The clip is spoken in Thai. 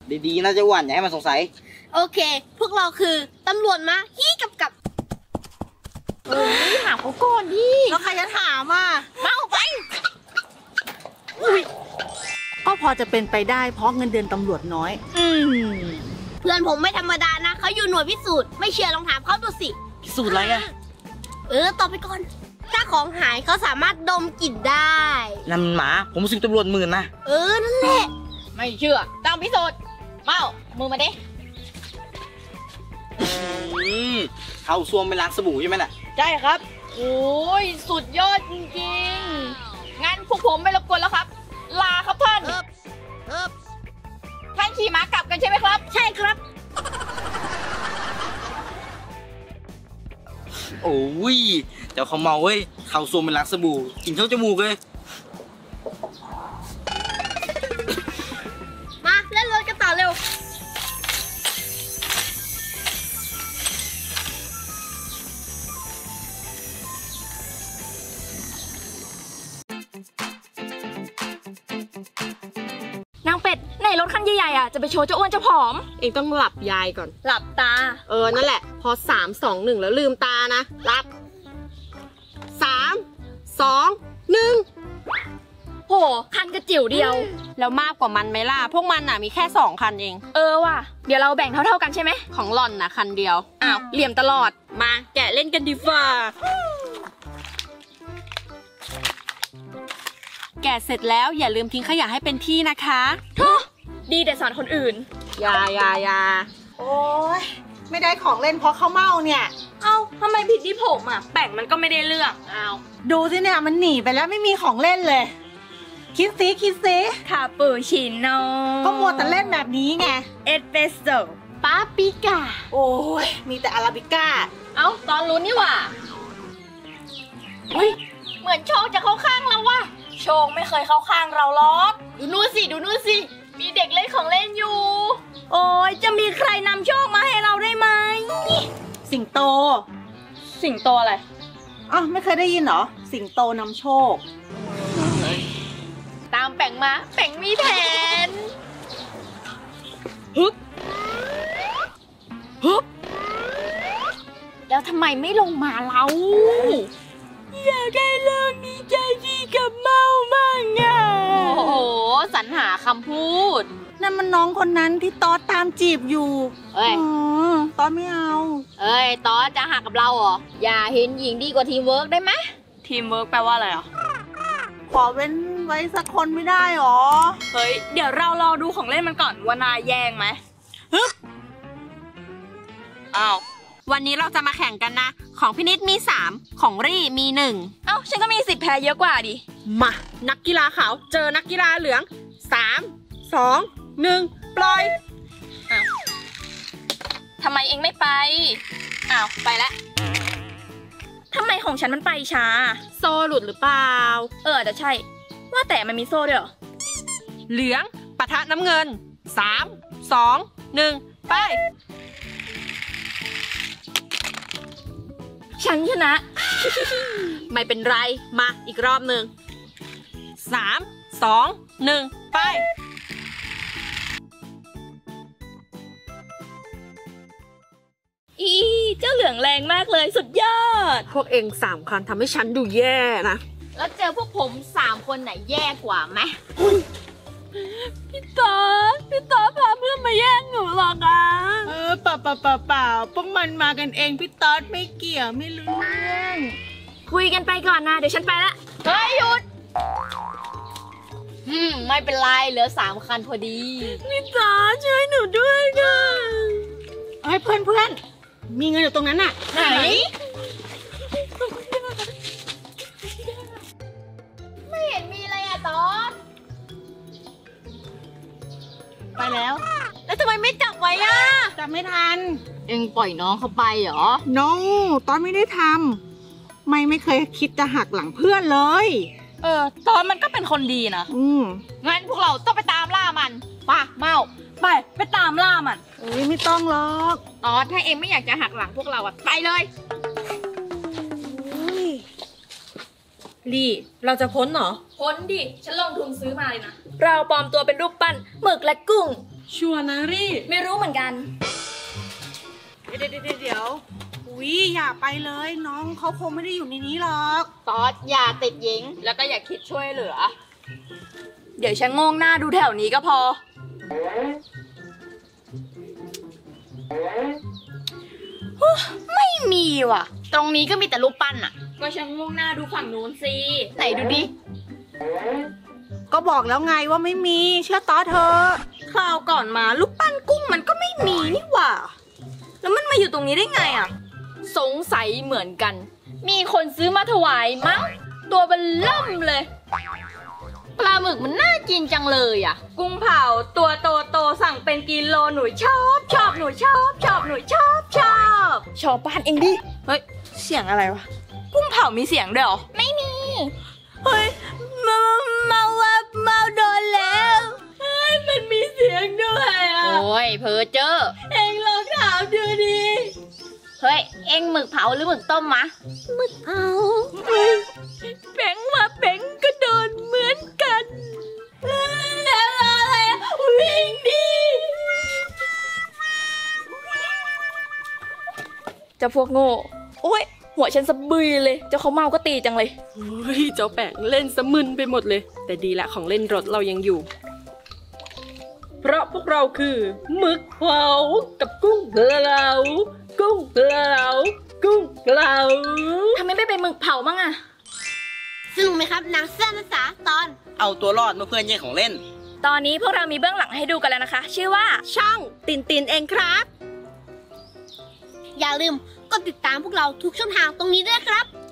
ดีๆนะเจ้าอ้วนอย่าให้มันสงสัยโอเคพวกเราคือตำรวจมาฮี้กับถามเขาก่อนดิแล้วใครจะถามอ่ะมาออกไปก็พอจะเป็นไปได้เพราะเงินเดือนตำรวจน้อยเพื่อนผมไม่ธรรมดานะเขาอยู่หน่วยพิสูจน์ไม่เชื่อลองถามเขาดูสิพิสูจน์อะไรอะตอบไปก่อนถ้าของหายเขาสามารถดมกลิ่นได้นั่นหมาผมรู้สึกตำรวจหมื่นนะนั่นแหละไม่เชื่อต้องพิสูจน์เมามือมาดิเข้าซ่วมไปล้างสบู่ใช่ไหมน่ะใช่ครับโอ้ยสุดยอดจริงๆงั้นพวกผมไม่รบกวนแล้วครับลาครับท่านท่านขี่ม้ากลับกันใช่ไหมครับใช่ครับโอ้ยเดี๋ยวเขาเมาเว้ยเข้าซ่วมไปล้างสบู่กินเข้าจมูกเลยมาเล่นรถกันต่อเร็วนางเป็ดในรถคันใหญ่ๆอ่ะจะไปโชว์เจ้าอ้วนเจ้าผอมเองต้องหลับยายก่อนหลับตานั่นแหละพอ3 2 1แล้วลืมตานะหลับ3 2 1 โหคันกระจิ๋วเดียวแล้วมากกว่ามันไหมล่ะพวกมันน่ะมีแค่2 คันเองว่ะเดี๋ยวเราแบ่งเท่าๆกันใช่ไหมของหล่อนน่ะคันเดียวอ้าวเหลี่ยมตลอดมาแกะเล่นกันดีฟ่าแกะเสร็จแล้วอย่าลืมทิ้งขยะให้เป็นที่นะคะดีแต่สอนคนอื่นอย่าโอ้ยไม่ได้ของเล่นเพราะเขาเมาเนี่ยทำไมผิดที่ผมอ่ะแบ่งมันก็ไม่ได้เลือกดูสิเนี่ยมันหนีไปแล้วไม่มีของเล่นเลยคิดซิคาปูชิโน่ก็มัวแต่เล่นแบบนี้ไงเอสเปรสโซ่ปาปิก้าโอ้ยมีแต่อาราบิก้าตอนรู้นี่หว่าเหมือนโชคจะเข้าข้างเราว่ะโชคไม่เคยเข้าข้างเราหรอกดูนู่นสิมีเด็กเล่นของเล่นอยู่โอ้ยจะมีใครนำโชคมาให้เราได้ไหมสิงโตอะไรไม่เคยได้ยินเหรอสิงโตนำโชคตามแป่งมาแป่งมีแผนฮึบแล้วทำไมไม่ลงมาเราอยากได้เรื่องนี้ใจดีกับเมามากไงโอ้โหสรรหาคำพูดนั่นมันน้องคนนั้นที่ตอดตามจีบอยู่ตอดไม่เอาตอดจะหักกับเราเหรออย่าเห็นหญิงดีกว่าทีมเวิร์กได้ไหมทีมเวิร์กแปลว่าอะไรขอเว้นไว้สักคนไม่ได้หรอเดี๋ยวเรารอดูของเล่นมันก่อนว่านายแย่งไหมวันนี้เราจะมาแข่งกันนะของพี่นิดมี3ของรี่มี1 ฉันก็มี10แพ้เยอะกว่าดิมานักกีฬาขาวเจอนักกีฬาเหลือง3 2 1ปล่อยทำไมเองไม่ไปไปแล้วทำไมของฉันมันไปช้าโซ่หลุดหรือเปล่าแต่ใช่ว่าแต่มันมีโซ่ด้วยเหรอเหลืองปะทะน้ำเงิน3 2 1ไปฉันชนะไม่เป็นไรมาอีกรอบหนึ่ง3 2 1ไปเจ้าเหลืองแรงมากเลยสุดยอดพวกเอง3 คันทำให้ฉันดูแย่นะแล้วเจอพวกผม3 คนไหนแย่กว่าไหมพี่ต๊อดพาเพื่อนมาแย่งหนูหรอกอ่ะเปล่าพวกมันมากันเองพี่ต๊อดไม่เกี่ยวไม่รู้เรื่องคุยกันไปก่อนนะเดี๋ยวฉันไปละหยุดไม่เป็นไรเหลือ3 คันพอดีพี่ต๊อดช่วยหนูด้วยค่ะเพื่อนมีเงินอยู่ตรงนั้นน่ะไหนไม่เห็นมีเลยอะต๊อดไปแล้วทำไมไม่จับไว้อะจับไม่ทันเอ็งปล่อยน้องเขาไปเหรอน้องตอนไม่ได้ทำไม่เคยคิดจะหักหลังเพื่อนเลยตอนมันก็เป็นคนดีนะงั้นพวกเราต้องไปตามล่ามันป่ะเมาไปตามล่ามันไม่ต้องหรอกถ้าเอ็งไม่อยากจะหักหลังพวกเราอะไปเลยลี่เราจะพ้นเหรอพ้นดิฉันลงทุนซื้อมาเลยนะเราปลอมตัวเป็นรูปปั้นหมึกและกุ้งชัวร์นะรี่ไม่รู้เหมือนกันเดี๋ยวอุ๊ยอย่าไปเลยน้องเขาคงไม่ได้อยู่ในนี้หรอกตอดอย่าติดหญิง แล้วก็อย่าคิดช่วยเหลือ เดี๋ยวฉันงงหน้าดูแถวนี้ก็พอ ไม่มีว่ะ ตรงนี้ก็มีแต่รูปปั้นอะก็ฉันงงหน้าดูฝั่งนู้นสิ ไหนดูดิก็บอกแล้วไงว่าไม่มีเชื่อต๊อดเธอะคราวก่อนมารูปปั้นกุ้งมันก็ไม่มีนี่หว่า แล้วมันมาอยู่ตรงนี้ได้ไงอะสงสัยเหมือนกัน มีคนซื้อมาถวายมั้ง ตัวเบลเริ่มเลย ปลาหมึกมันน่ากินจังเลยอะกุ้งเผาตัวโตสั่งเป็นกิโลหนูชอบหนูชอบบ้านเองดิ เฮ้ย เสียงอะไรวะ กุ้งเผามีเสียงด้วยเหรอ ไม่มี เฮ้ยเมาโดนแล้วมันมีเสียงด้วยอ่ะ โอ้ยเพอเจอเอ็งลองถามดูดิ เฮ้ย เอ็งหมึกเผาหรือหมึกต้มมะหมึกเผาแป้งมาแป้งก็โดนเหมือนกันแล้วอะไรวิ่งดิเจ้าพวกโง่โอ้ยหัวฉันสะบือเลยเจ้าเขาเมาก็ตีจังเลยเฮ้ยเจ้าแป้งเล่นสะมึนไปหมดเลย แต่ดีละของเล่นรถเรายังอยู่ เพราะพวกเราคือหมึกเผากับกุ้งเผากุ้งเผากุ้งเผาทำไมไม่เป็นหมึกเผาบ้างอะสนุกไหมครับหนังสั้นภาษาตอนเอาตัวรอดเมื่อเพื่อนแย่งของเล่นตอนนี้พวกเรามีเบื้องหลังให้ดูกันแล้วนะคะ ชื่อว่าช่องตินเองครับอย่าลืมกดติดตามพวกเราทุกช่องทางตรงนี้ด้วยครับ